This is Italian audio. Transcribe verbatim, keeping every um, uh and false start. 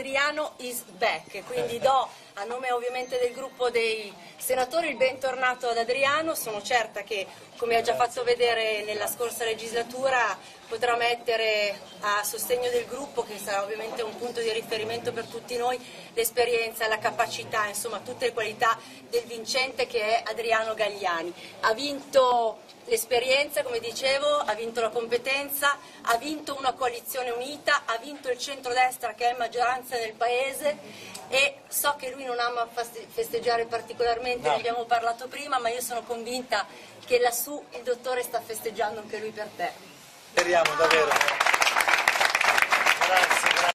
Adriano is back, quindi do a nome ovviamente del gruppo dei senatori il bentornato ad Adriano. Sono certa che, come ha già fatto vedere nella scorsa legislatura, potrà mettere a sostegno del gruppo, che sarà ovviamente un punto di riferimento per tutti noi, l'esperienza, la capacità, insomma tutte le qualità del vincente che è Adriano Galliani. Ha vinto l'esperienza, come dicevo, ha vinto la competenza, ha vinto una coalizione unita, ha vinto il centrodestra che è maggioranza nel Paese, e so che lui non ama festeggiare particolarmente, no. Ne abbiamo parlato prima, ma io sono convinta che lassù il dottore sta festeggiando anche lui per te. Speriamo davvero. Grazie.